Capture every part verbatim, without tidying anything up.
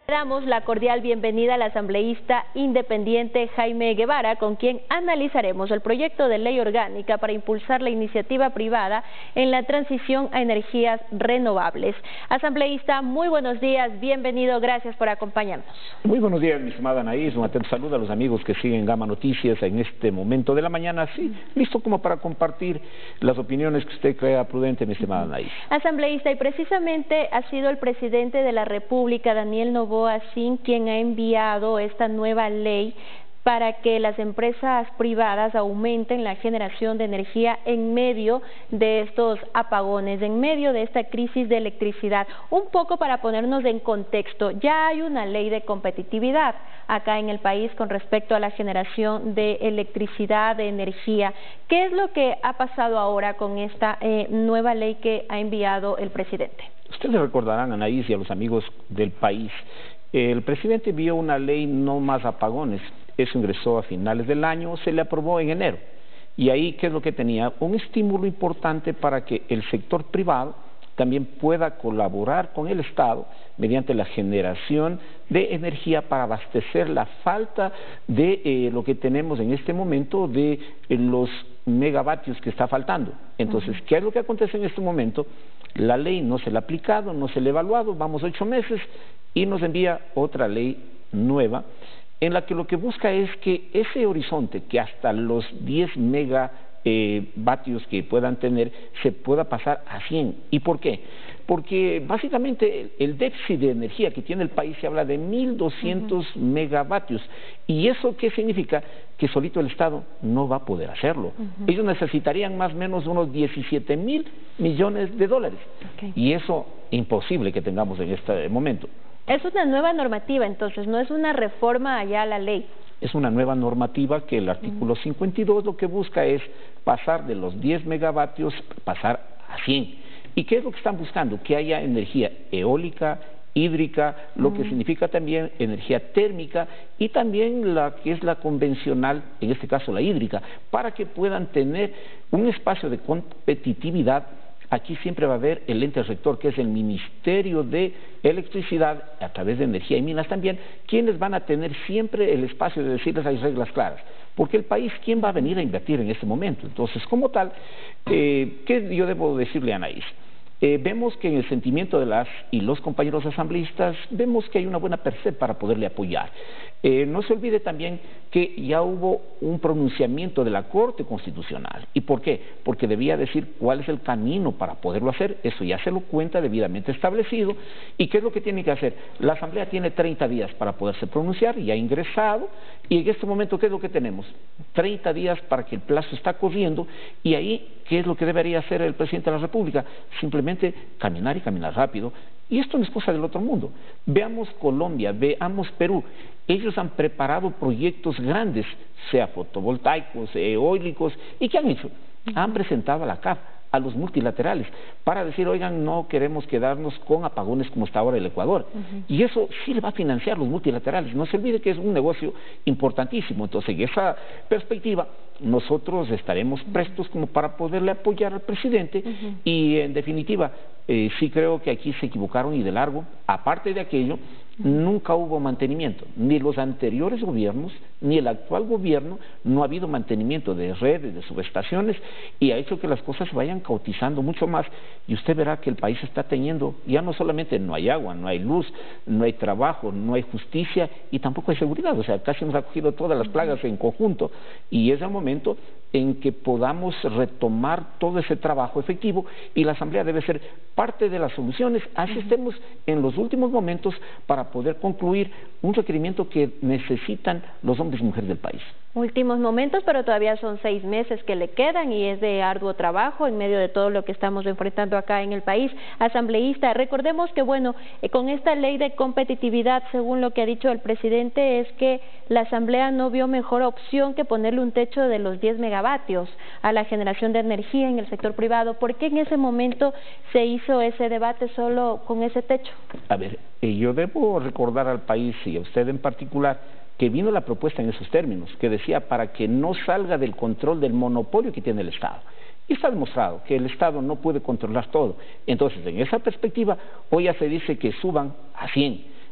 Damos la cordial bienvenida al asambleísta independiente Jaime Guevara, con quien analizaremos el proyecto de ley orgánica para impulsar la iniciativa privada en la transición a energías renovables. Asambleísta, muy buenos días, bienvenido, gracias por acompañarnos. Muy buenos días, mi estimada Anaís, un atento saludo a los amigos que siguen Gama Noticias en este momento de la mañana, sí, listo como para compartir las opiniones que usted crea prudente, mi estimada Anaís. Asambleísta, y precisamente ha sido el presidente de la República, Daniel Noboa Sin, quien ha enviado esta nueva ley para que las empresas privadas aumenten la generación de energía en medio de estos apagones, en medio de esta crisis de electricidad. Un poco para ponernos en contexto, ya hay una ley de competitividad acá en el país con respecto a la generación de electricidad, de energía. ¿Qué es lo que ha pasado ahora con esta eh, nueva ley que ha enviado el presidente? Ustedes recordarán, Anaís, y a los amigos del país, el presidente envió una ley no más apagones. Eso ingresó a finales del año, se le aprobó en enero. Y ahí, ¿qué es lo que tenía? Un estímulo importante para que el sector privado también pueda colaborar con el Estado mediante la generación de energía para abastecer la falta de eh, lo que tenemos en este momento de eh, los megavatios que está faltando. Entonces, uh-huh. ¿qué es lo que acontece en este momento? La ley no se le ha aplicado, no se le ha evaluado, vamos ocho meses y nos envía otra ley nueva en la que lo que busca es que ese horizonte que hasta los diez megavatios eh, que puedan tener se pueda pasar a cien. ¿Y por qué? Porque básicamente el déficit de energía que tiene el país se habla de mil doscientos uh-huh. megavatios. ¿Y eso qué significa? Que solito el Estado no va a poder hacerlo. Uh-huh. Ellos necesitarían más o menos unos diecisiete mil millones de dólares. Okay. Y eso imposible que tengamos en este momento. Es una nueva normativa, entonces, no es una reforma allá a la ley. Es una nueva normativa que el artículo uh-huh. cincuenta y dos lo que busca es pasar de los diez megavatios, pasar a cien. ¿Y qué es lo que están buscando? Que haya energía eólica, hídrica, lo que significa también energía térmica y también la que es la convencional, en este caso la hídrica, para que puedan tener un espacio de competitividad. Aquí siempre va a haber el ente rector, que es el Ministerio de Electricidad, a través de Energía y Minas también, quienes van a tener siempre el espacio de decirles hay reglas claras. Porque el país, ¿quién va a venir a invertir en este momento? Entonces, como tal, eh, ¿qué yo debo decirle a Anaís? Eh, vemos que en el sentimiento de las y los compañeros asambleístas, vemos que hay una buena percepción para poderle apoyar. Eh, no se olvide también que ya hubo un pronunciamiento de la Corte Constitucional. ¿Y por qué? Porque debía decir cuál es el camino para poderlo hacer. Eso ya se lo cuenta debidamente establecido. ¿Y qué es lo que tiene que hacer? La Asamblea tiene treinta días para poderse pronunciar, ya ha ingresado, y en este momento, ¿qué es lo que tenemos? treinta días para que el plazo está corriendo, y ahí, ¿qué es lo que debería hacer el presidente de la República? Simplemente caminar y caminar rápido. Y esto no es cosa del otro mundo. Veamos Colombia, veamos Perú. Ellos han preparado proyectos grandes, sea fotovoltaicos, eólicos, ¿y qué han hecho? Han presentado a la C A F, a los multilaterales, para decir, oigan, no queremos quedarnos con apagones como está ahora el Ecuador. Uh-huh. Y eso sí le va a financiar los multilaterales. No se olvide que es un negocio importantísimo. Entonces, en esa perspectiva, nosotros estaremos prestos como para poderle apoyar al presidente. Uh-huh. Y, en definitiva, eh, sí creo que aquí se equivocaron y de largo. Aparte de aquello, nunca hubo mantenimiento, ni los anteriores gobiernos, ni el actual gobierno, no ha habido mantenimiento de redes, de subestaciones, y ha hecho que las cosas se vayan caotizando mucho más, y usted verá que el país está teniendo, ya no solamente no hay agua, no hay luz, no hay trabajo, no hay justicia, y tampoco hay seguridad. O sea, casi hemos acogido todas las plagas en conjunto, y es el momento en que podamos retomar todo ese trabajo efectivo, y la Asamblea debe ser parte de las soluciones, así estemos en los últimos momentos para poder concluir un requerimiento que necesitan los hombres y mujeres del país. Últimos momentos, pero todavía son seis meses que le quedan y es de arduo trabajo en medio de todo lo que estamos enfrentando acá en el país. Asambleísta, recordemos que, bueno, eh, con esta ley de competitividad, según lo que ha dicho el presidente, es que la Asamblea no vio mejor opción que ponerle un techo de los diez megavatios a la generación de energía en el sector privado. ¿Por qué en ese momento se hizo ese debate solo con ese techo? A ver, eh, yo debo recordar al país y a usted en particular que vino la propuesta en esos términos, que decía para que no salga del control del monopolio que tiene el Estado. Y está demostrado que el Estado no puede controlar todo. Entonces, en esa perspectiva, hoy ya se dice que suban a cien.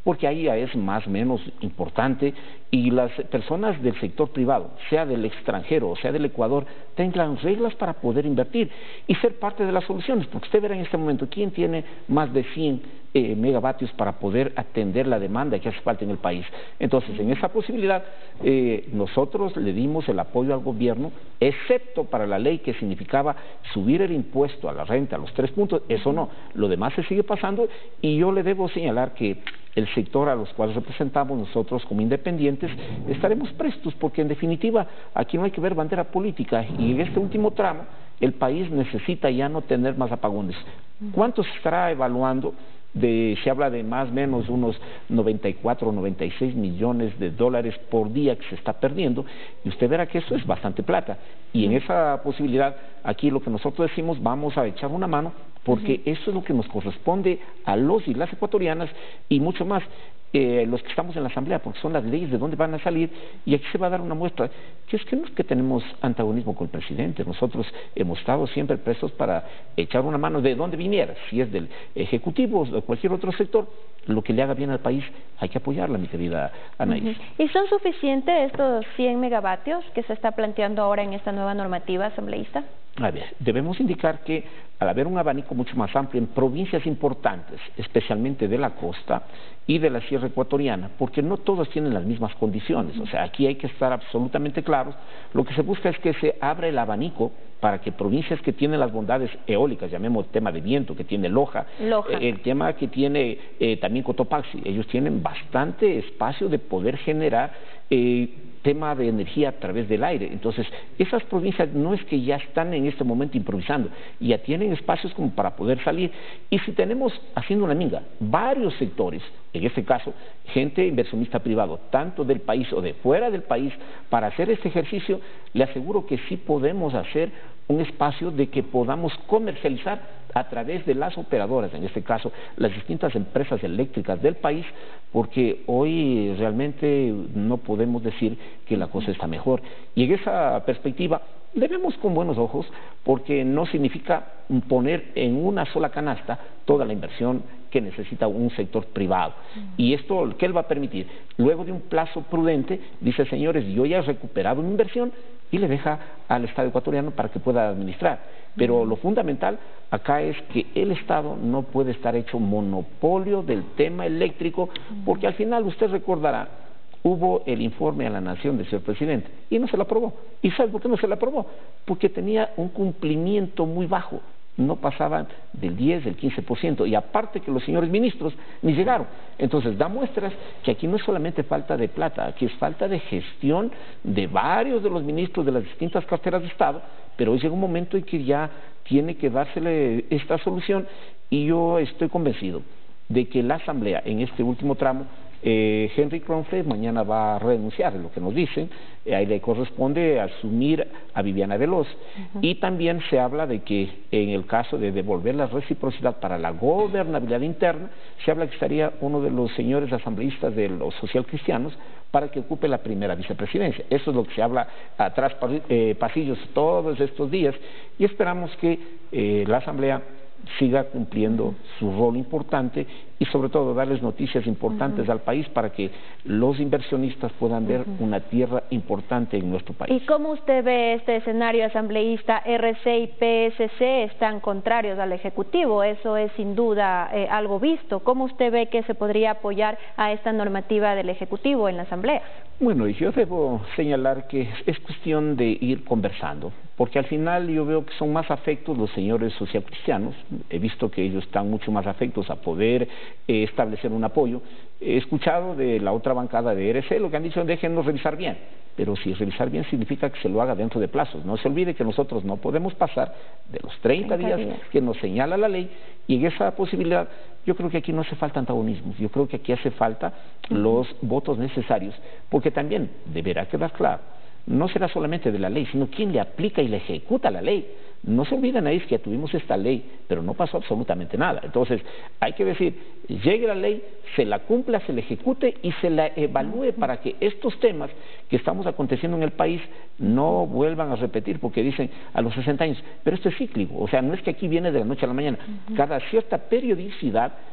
porque ahí ya es más o menos importante y las personas del sector privado, sea del extranjero o sea del Ecuador, tengan reglas para poder invertir y ser parte de las soluciones, porque usted verá en este momento quién tiene más de cien eh, megavatios para poder atender la demanda que hace falta en el país. Entonces, en esa posibilidad, eh, nosotros le dimos el apoyo al gobierno, excepto para la ley que significaba subir el impuesto a la renta a los tres puntos, eso no, lo demás se sigue pasando y yo le debo señalar que el sector a los cuales representamos nosotros como independientes estaremos prestos, porque en definitiva aquí no hay que ver bandera política y en este último tramo el país necesita ya no tener más apagones. ¿Cuánto se estará evaluando? De, se habla de más o menos unos noventa y cuatro o noventa y seis millones de dólares por día que se está perdiendo y usted verá que eso es bastante plata y en esa posibilidad aquí lo que nosotros decimos, vamos a echar una mano porque uh-huh. eso es lo que nos corresponde a los y las ecuatorianas y mucho más eh, los que estamos en la asamblea, porque son las leyes de dónde van a salir y aquí se va a dar una muestra que es que no es que tenemos antagonismo con el presidente, nosotros hemos estado siempre prestos para echar una mano de donde viniera, si es del ejecutivo o de cualquier otro sector, lo que le haga bien al país hay que apoyarla, mi querida Anaís. Uh-huh. ¿Y son suficientes estos cien megavatios que se está planteando ahora en esta nueva normativa asambleísta? A ver, debemos indicar que al haber un abanico mucho más amplio en provincias importantes, especialmente de la costa y de la sierra ecuatoriana, porque no todos tienen las mismas condiciones, o sea, aquí hay que estar absolutamente claros, lo que se busca es que se abra el abanico para que provincias que tienen las bondades eólicas, llamemos el tema de viento, que tiene Loja, Loja. Eh, el tema que tiene eh, también Cotopaxi, ellos tienen bastante espacio de poder generar eh, tema de energía a través del aire. Entonces, esas provincias no es que ya están en este momento improvisando, ya tienen espacios como para poder salir. Y si tenemos, haciendo una minga, varios sectores, en este caso, gente inversionista privado, tanto del país o de fuera del país, para hacer este ejercicio, le aseguro que sí podemos hacer un espacio de que podamos comercializar a través de las operadoras, en este caso las distintas empresas eléctricas del país, porque hoy realmente no podemos decir que la cosa está mejor. Y en esa perspectiva le vemos con buenos ojos, porque no significa poner en una sola canasta toda la inversión que necesita un sector privado. Y esto, ¿qué le va a permitir? Luego de un plazo prudente, dice, señores, yo ya he recuperado mi inversión, y le deja al Estado ecuatoriano para que pueda administrar. Pero lo fundamental acá es que el Estado no puede estar hecho monopolio del tema eléctrico, porque al final usted recordará, hubo el informe a la Nación del señor presidente y no se lo aprobó. ¿Y sabe por qué no se lo aprobó? Porque tenía un cumplimiento muy bajo, no pasaban del diez, del quince por ciento, y aparte que los señores ministros ni llegaron. Entonces da muestras que aquí no es solamente falta de plata, aquí es falta de gestión de varios de los ministros de las distintas carteras de Estado, pero hoy llega un momento en que ya tiene que dársele esta solución y yo estoy convencido de que la Asamblea en este último tramo, Eh, Henry Kronfeld mañana va a renunciar, lo que nos dicen, eh, ahí le corresponde asumir a Viviana Veloz. Uh-huh. Y también se habla de que en el caso de devolver la reciprocidad para la gobernabilidad interna, se habla que estaría uno de los señores asambleístas de los socialcristianos para que ocupe la primera vicepresidencia. Eso es lo que se habla atrás eh, pasillos todos estos días y esperamos que eh, la Asamblea siga cumpliendo su rol importante y sobre todo darles noticias importantes uh-huh. al país para que los inversionistas puedan ver uh-huh. una tierra importante en nuestro país. ¿Y cómo usted ve este escenario asambleísta? R C y P S C están contrarios al Ejecutivo, eso es sin duda eh, algo visto. ¿Cómo usted ve que se podría apoyar a esta normativa del Ejecutivo en la Asamblea? Bueno, yo debo señalar que es cuestión de ir conversando, porque al final yo veo que son más afectos los señores socialcristianos, he visto que ellos están mucho más afectos a poder eh, establecer un apoyo. He escuchado de la otra bancada de R C lo que han dicho, déjennos revisar bien, pero si revisar bien significa que se lo haga dentro de plazos. No se olvide que nosotros no podemos pasar de los treinta días que nos señala la ley, y en esa posibilidad yo creo que aquí no hace falta antagonismos, yo creo que aquí hace falta uh-huh. los votos necesarios, porque también deberá quedar claro, no será solamente de la ley, sino quien le aplica y le ejecuta la ley. No se olviden ahí que ya tuvimos esta ley, pero no pasó absolutamente nada. Entonces, hay que decir, llegue la ley, se la cumpla, se la ejecute y se la evalúe para que estos temas que estamos aconteciendo en el país no vuelvan a repetir, porque dicen a los sesenta años, pero esto es cíclico, o sea, no es que aquí viene de la noche a la mañana. Cada cierta periodicidad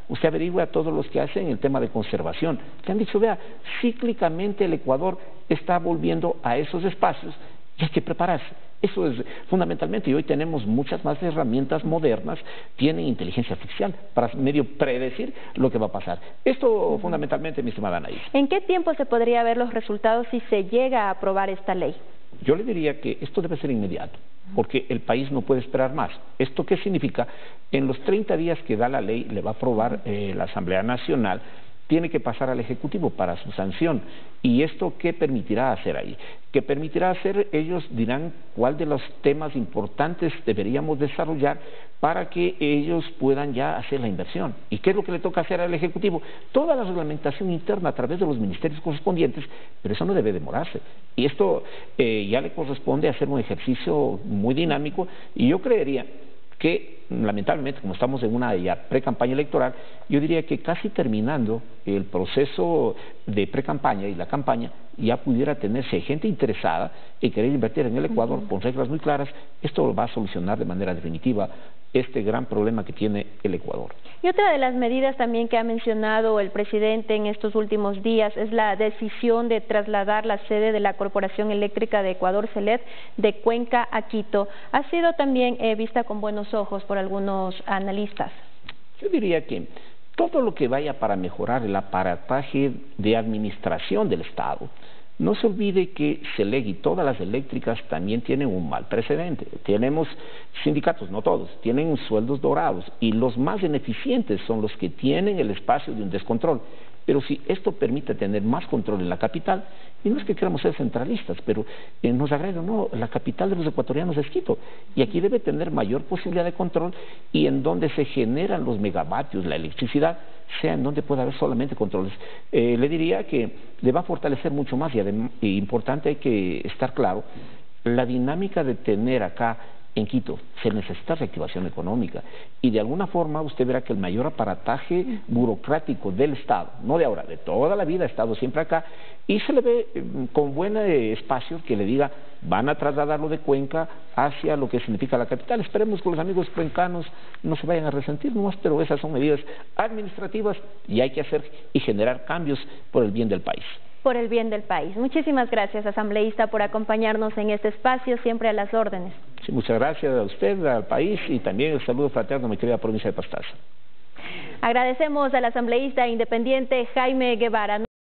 usted averigüe a todos los que hacen el tema de conservación, que han dicho, vea, cíclicamente el Ecuador está volviendo a esos espacios y hay que prepararse. Eso es fundamentalmente, y hoy tenemos muchas más herramientas modernas, tienen inteligencia artificial para medio predecir lo que va a pasar. Esto fundamentalmente, mi estimada Anaís. ¿En qué tiempo se podría ver los resultados si se llega a aprobar esta ley? Yo le diría que esto debe ser inmediato, porque el país no puede esperar más. ¿Esto qué significa? En los treinta días que da la ley, le va a aprobar eh, la Asamblea Nacional, tiene que pasar al Ejecutivo para su sanción. ¿Y esto qué permitirá hacer ahí? ¿Qué permitirá hacer? Ellos dirán cuál de los temas importantes deberíamos desarrollar para que ellos puedan ya hacer la inversión. ¿Y qué es lo que le toca hacer al Ejecutivo? Toda la reglamentación interna a través de los ministerios correspondientes, pero eso no debe demorarse. Y esto eh, ya le corresponde hacer un ejercicio muy dinámico, y yo creería que lamentablemente, como estamos en una ya pre-campaña electoral, yo diría que casi terminando el proceso de pre-campaña y la campaña, ya pudiera tenerse gente interesada en querer invertir en el Ecuador con reglas muy claras. Esto va a solucionar de manera definitiva este gran problema que tiene el Ecuador. Y otra de las medidas también que ha mencionado el presidente en estos últimos días es la decisión de trasladar la sede de la Corporación Eléctrica de Ecuador, CELED, de Cuenca a Quito. Ha sido también eh, vista con buenos ojos por algunos analistas. Yo diría que todo lo que vaya para mejorar el aparataje de administración del Estado. No se olvide que CELEG y todas las eléctricas también tienen un mal precedente. Tenemos sindicatos, no todos, tienen sueldos dorados, y los más ineficientes son los que tienen el espacio de un descontrol. Pero si esto permite tener más control en la capital, y no es que queramos ser centralistas, pero eh, nos agrega, no, la capital de los ecuatorianos es Quito, y aquí debe tener mayor posibilidad de control, y en donde se generan los megavatios, la electricidad, sea en donde pueda haber solamente controles. Eh, le diría que le va a fortalecer mucho más, y, y importante, hay que estar claro, la dinámica de tener acá en Quito se necesita reactivación económica, y de alguna forma usted verá que el mayor aparataje burocrático del Estado, no de ahora, de toda la vida ha estado siempre acá, y se le ve eh, con buen eh, espacio que le diga, van a trasladarlo de Cuenca hacia lo que significa la capital. Esperemos que los amigos cuencanos no se vayan a resentir nomás, pero esas son medidas administrativas y hay que hacer y generar cambios por el bien del país. Por el bien del país. Muchísimas gracias, asambleísta, por acompañarnos en este espacio, siempre a las órdenes. Sí, muchas gracias a usted, al país, y también el saludo fraterno a mi querida provincia de Pastaza. Agradecemos al asambleísta independiente Jaime Guevara.